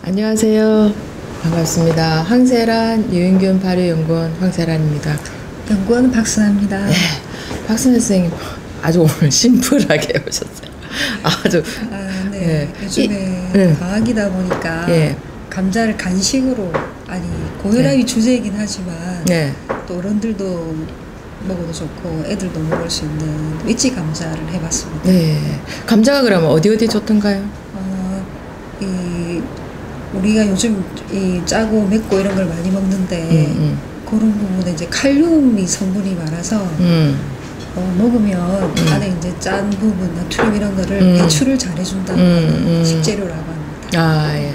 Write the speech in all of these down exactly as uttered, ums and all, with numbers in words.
안녕하세요. 반갑습니다. 황세란 유인균 발효연구원 황세란입니다. 연구원 박순아입니다. 네, 박순아 선생님 아주 오늘 심플하게 오셨어요. 아주 아, 네. 네. 요즘에 이, 네. 방학이다 보니까 네. 감자를 간식으로, 아니 고혈압이 네. 주제이긴 하지만 네. 또 어른들도 먹어도 좋고 애들도 먹을 수 있는 위치 감자를 해봤습니다. 네. 감자가 그러면 어디 어디 좋던가요? 어, 이 우리가 요즘 이 짜고 맵고 이런 걸 많이 먹는데 음, 음. 그런 부분에 이제 칼륨이 성분이 많아서 음. 어, 먹으면 음. 안에 이제 짠 부분, 나트륨 이런 거를 음. 배출을 잘 해준다는 음, 음. 식재료라고 합니다. 아, 예.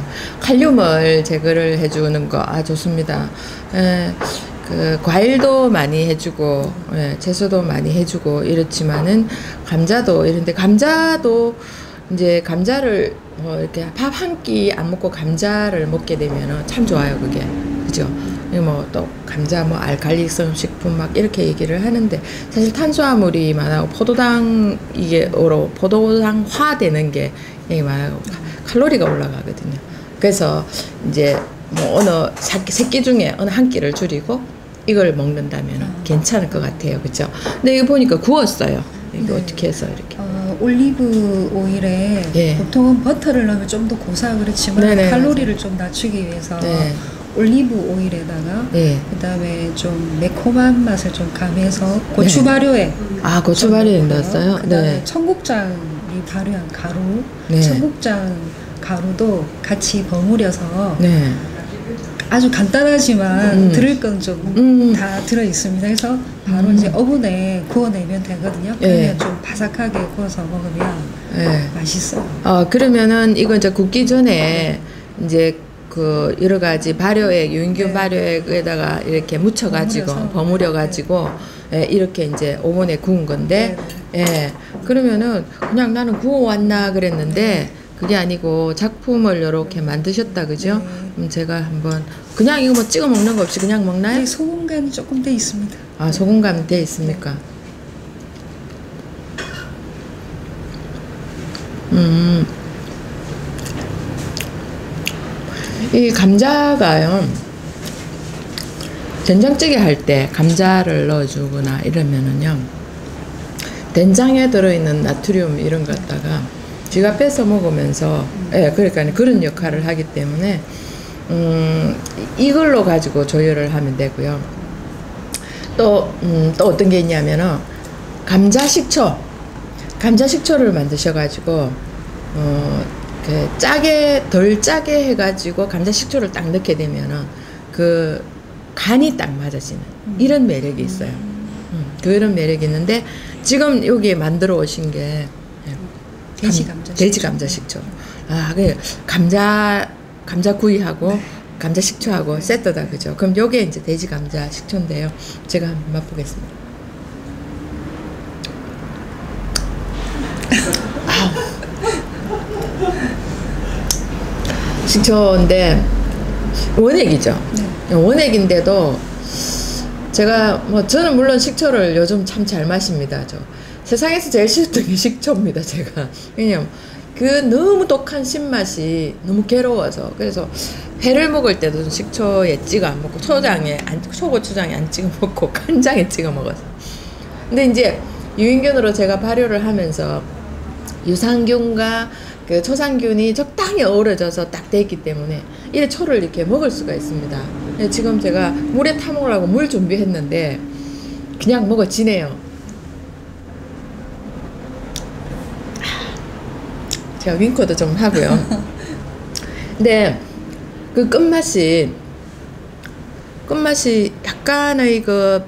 칼륨을 제거를 해주는 거, 아, 좋습니다. 예. 그, 과일도 많이 해주고, 예, 채소도 많이 해주고, 이렇지만은, 감자도, 이런데, 감자도, 이제, 감자를, 뭐, 이렇게 밥 한 끼 안 먹고 감자를 먹게 되면은 참 좋아요, 그게. 그죠? 뭐, 또, 감자, 뭐, 알칼리성 식품 막 이렇게 얘기를 하는데, 사실 탄수화물이 많아고, 포도당, 이게, 오로, 포도당화 되는 게, 얘기 많아고, 칼로리가 올라가거든요. 그래서, 이제, 뭐, 어느, 새끼 중에 어느 한 끼를 줄이고, 이걸 먹는다면 어. 괜찮을 것 같아요. 그죠? 근데 이거 보니까 구웠어요. 이거 네. 어떻게 해서 이렇게. 어, 올리브 오일에 예. 보통은 버터를 넣으면 좀 더 고사 그렇지만 네네, 칼로리를 좀 낮추기 위해서 네. 올리브 오일에다가 예. 그다음에 좀 매콤한 맛을 좀 가미해서 고추 발효에 아, 고추 발효에 넣었어요? 그다음에 네. 청국장이 발효한 가루, 네. 청국장 가루도 같이 버무려서 네. 아주 간단하지만 음. 들을 건 좀 다 음. 들어 있습니다. 그래서 바로 음. 이제 오븐에 구워내면 되거든요. 예. 그러면 좀 바삭하게 구워서 먹으면 예. 맛있어요. 어, 그러면은 이거 이제 굽기 전에 이제 그 여러 가지 발효액, 유인균 네. 발효액에다가 이렇게 묻혀가지고, 버무려서. 버무려가지고, 예, 이렇게 이제 오븐에 구운 건데, 예, 그러면은 그냥 나는 구워왔나 그랬는데, 그게 아니고 작품을 이렇게 만드셨다, 그죠? 네. 그럼 제가 한번, 그냥 이거 뭐 찍어 먹는 거 없이 그냥 먹나요? 네, 소금 간이 조금 돼 있습니다. 아, 소금간 돼 있습니까? 음. 이 감자가요, 된장찌개 할 때 감자를 넣어주거나 이러면은요, 된장에 들어있는 나트륨 이런 것 갖다가 쥐가 뺏어 먹으면서, 예, 그러니까 그런 역할을 하기 때문에, 음, 이걸로 가지고 조절을 하면 되고요. 또, 음, 또 어떤 게 있냐면은, 감자 식초. 감자 식초를 만드셔가지고, 어, 그 짜게, 덜 짜게 해가지고 감자 식초를 딱 넣게 되면은, 그, 간이 딱 맞아지는, 이런 매력이 있어요. 음, 그런 매력이 있는데, 지금 여기 만들어 오신 게, 돼지 감자 돼지 식초. 감자 식초. 아, 그 감자 감자 구이하고 네. 감자 식초하고 네. 세트다, 그죠? 그럼 요게 이제 돼지 감자 식초인데요. 제가 한번 맛보겠습니다. 식초인데 원액이죠. 네. 원액인데도 제가 뭐 저는 물론 식초를 요즘 참 잘 마십니다. 저 세상에서 제일 싫었던 게 식초입니다. 제가 왜냐면 그 너무 독한 신맛이 너무 괴로워서, 그래서 회를 먹을 때도 식초에 찍어 안 먹고 초장에 안, 초고추장에 안 찍어 먹고 간장에 찍어 먹었어요. 근데 이제 유인균으로 제가 발효를 하면서 유산균과 그 초산균이 적당히 어우러져서 딱 돼 있기 때문에 이 초를 이렇게 먹을 수가 있습니다. 지금 제가 물에 타 먹으려고 물 준비했는데 그냥 먹어지네요. 제가 윙크도 좀 하고요. 근데 그 끝맛이 끝맛이 약간의 그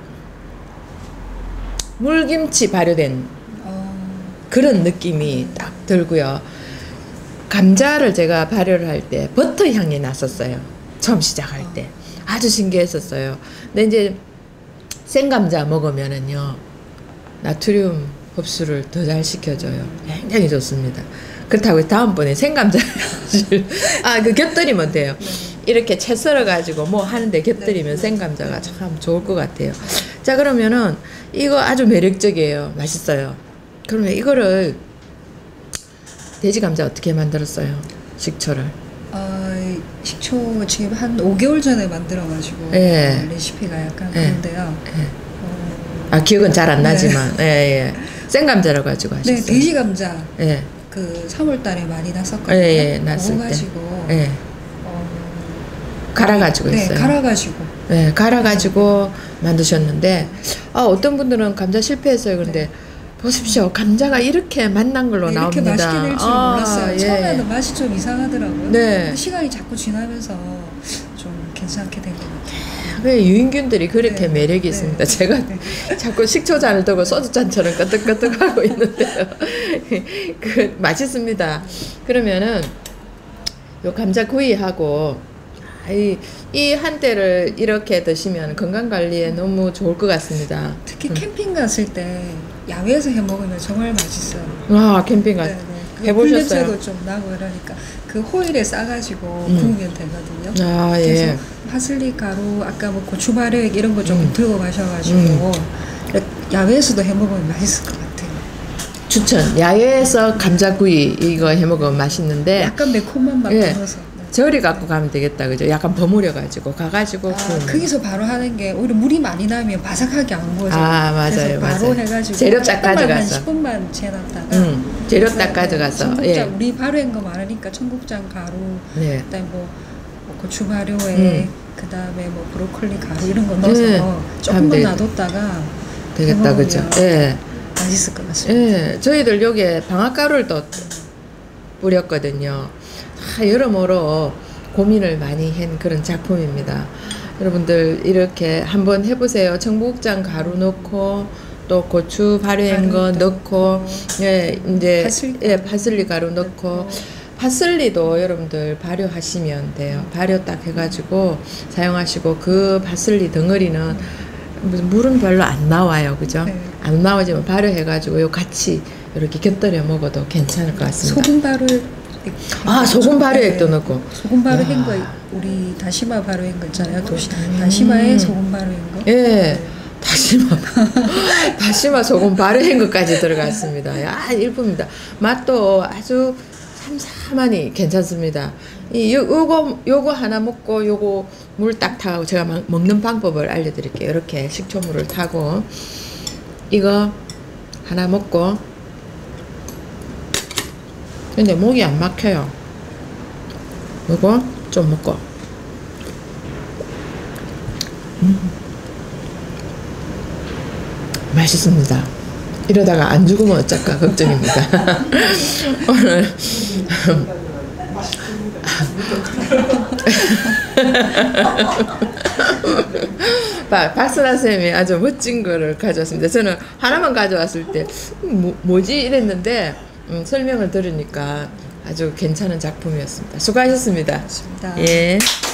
물김치 발효된 어, 그런 느낌이 딱 들고요. 감자를 제가 발효를 할 때 버터 향이 났었어요. 처음 시작할 때. 아주 신기했었어요. 근데 이제 생감자 먹으면은요, 나트륨 흡수를 더 잘 시켜줘요. 굉장히 좋습니다. 그렇다고 다음번에 생감자를 아, 그 곁들이면 돼요. 이렇게 채 썰어가지고 뭐 하는데 곁들이면 생감자가 참 좋을 것 같아요. 자, 그러면은 이거 아주 매력적이에요. 맛있어요. 그러면 이거를 돼지 감자 어떻게 만들었어요? 식초를. 어, 식초 지금 한 오 개월 전에 만들어가지고 예. 레시피가 약간 예. 그런데요. 예. 어, 아 기억은 잘 안 네. 나지만 예, 예. 생감자로 가지고 하셨어요. 네, 돼지 감자 예. 그 삼월달에 많이 났었거든요. 예, 예, 났을 그거 때. 가지고 예. 어, 갈아가지고 네, 했어요. 갈아가지고 네, 갈아가지고 만드셨는데 아 어떤 분들은 감자 실패했어요. 그런데 보십시오, 감자가 이렇게 맛난 걸로 네, 이렇게 나옵니다. 맛있게 될 줄 아, 몰랐어요. 예. 처음에는 맛이 좀 이상하더라고요. 네. 근데 시간이 자꾸 지나면서 좀 괜찮게 된 것 같아요. 왜 유인균들이 그렇게 네, 매력이 네. 있습니다. 제가 네. 자꾸 식초잔을 두고 소주잔처럼 끄덕끄덕하고 있는데요. 그 맛있습니다. 그러면은 요 감자 구이하고 이, 이 한때를 이렇게 드시면 건강 관리에 너무 좋을 것 같습니다. 특히 음. 캠핑 갔을 때 야외에서 해 먹으면 정말 맛있어요. 와 캠핑 가 네, 네. 그 해보셨어요? 냄새도 좀 나고 이러니까 그 호일에 싸가지고 음. 구우면 되거든요. 아 그래서 예. 파슬리 가루 아까 뭐 고추 발효액 이런 거 조금 음. 들고 가셔가지고 음. 야외에서도 해 먹으면 맛있을 것 같아요. 추천. 야외에서 감자구이 이거 해 먹으면 맛있는데 약간 매콤한 맛도 예. 넣어서. 네. 저리 갖고 가면 되겠다, 그죠? 약간 버무려 가지고 가가지고 아, 구우면. 거기서 바로 하는 게 오히려 물이 많이 나면 바삭하게 안 구워져요. 아, 맞아요, 그래서 바로 맞아요. 해가지고 재료 딱 조금만 한 가져가서. 십 분만 재놨다가 음, 재료 딱 가져가서. 청국장 예. 우리 발효한 거 많으니까 청국장 가루, 네. 그다음에 뭐, 뭐 고추 발효에 음. 그다음에 뭐 브로콜리 가루 이런 거 넣어서 네. 조금만 되- 놔뒀다가 되겠다, 해먹으면 그죠? 예. 맛있을 것 같습니다. 예. 저희들 요게 방앗가루를 또 뿌렸거든요. 아, 여러모로 고민을 많이 한 그런 작품입니다. 여러분들 이렇게 한번 해보세요. 청국장 가루 넣고 또 고추 발효한 거 가루 넣고 예 이제 파슬리 예 가루 파슬리 가루 넣고 파슬리도 여러분들 발효하시면 돼요. 발효 딱 해가지고 사용하시고 그 파슬리 덩어리는 무슨 물은 별로 안 나와요, 그죠? 네. 안 나오지만 발효해가지고 요 같이 이렇게 곁들여 먹어도 괜찮을 것 같습니다. 소금 발효 아 소금 발효액도 넣고. 소금 발효한 야. 거 우리 다시마 발효한 거 있잖아요. 도시 다시마에 소금 발효한 거. 예. 다시마 다시마 소금 발효한 것까지 들어갔습니다. 야 일품입니다. 맛도 아주 삼삼하니 괜찮습니다. 이 요, 요거 요거 하나 먹고 요거 물 딱 타고 제가 막 먹는 방법을 알려드릴게요. 이렇게 식초물을 타고 이거 하나 먹고 근데 목이 안 막혀요. 요거 좀 먹고 음. 맛있습니다. 이러다가 안 죽으면 어쩔까 걱정입니다. 오늘 박선아 쌤이 아주 멋진 거를 가져왔습니다. 저는 하나만 가져왔을 때 뭐, 뭐지 이랬는데 음, 설명을 들으니까 아주 괜찮은 작품이었습니다. 수고하셨습니다. 맞습니다. 예.